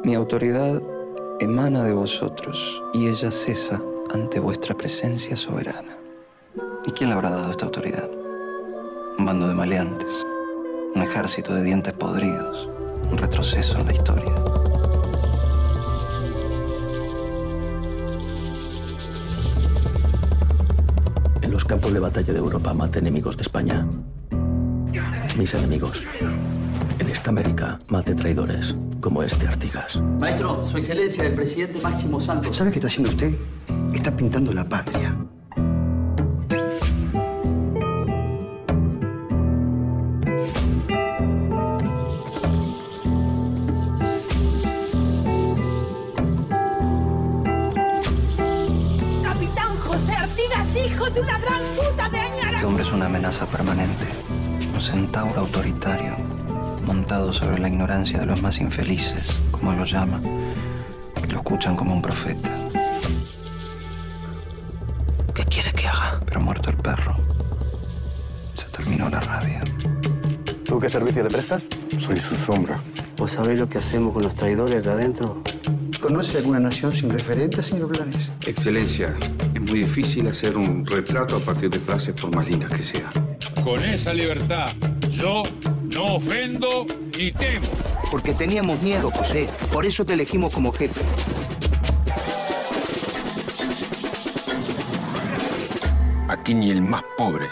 Mi autoridad emana de vosotros y ella cesa ante vuestra presencia soberana. ¿Y quién le habrá dado esta autoridad? Un bando de maleantes, un ejército de dientes podridos, un retroceso en la historia. En los campos de batalla de Europa mate enemigos de España. Mis enemigos. En esta América mate traidores, como este Artigas. Maestro, su excelencia, el presidente Máximo Santos. ¿Sabe qué está haciendo usted? Está pintando la patria. ¡Capitán José Artigas, hijo de una gran puta de Añara! Este hombre es una amenaza permanente, un centauro autoritario, montado sobre la ignorancia de los más infelices, como lo llama, que lo escuchan como un profeta. ¿Qué quiere que haga? Pero muerto el perro, se terminó la rabia. ¿Tú qué servicio le prestas? Soy su sombra. ¿Vos sabés lo que hacemos con los traidores acá adentro? ¿Conoce alguna nación sin referente, señor Blanes? Excelencia, es muy difícil hacer un retrato a partir de frases por más lindas que sean. Con esa libertad, yo no ofendo ni temo. Porque teníamos miedo, José. Por eso te elegimos como jefe. Aquí ni el más pobre,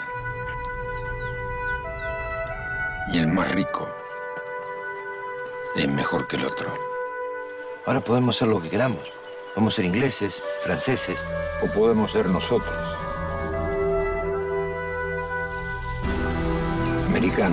ni el más rico es mejor que el otro. Ahora podemos ser lo que queramos. Podemos ser ingleses, franceses. O podemos ser nosotros, americanos.